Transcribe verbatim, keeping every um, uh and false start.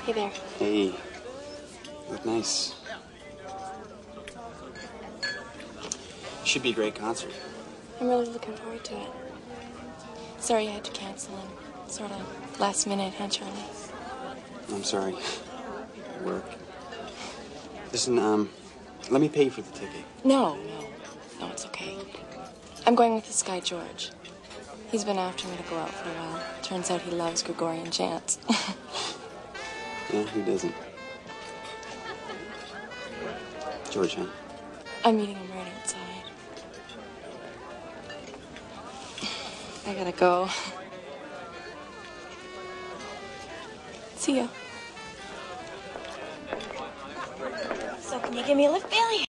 Hey there. Hey. You look nice. Should be a great concert. I'm really looking forward to it. Sorry I had to cancel and sort of last minute, huh, Charlie? I'm sorry. Work. Listen, um, let me pay for the ticket. No, no. No, it's okay. I'm going with this guy, George. He's been after me to go out for a while. Turns out he loves Gregorian chants. Yeah, who doesn't? George, huh? I'm meeting him right outside. I gotta go. See ya. So can you give me a lift, Bailey?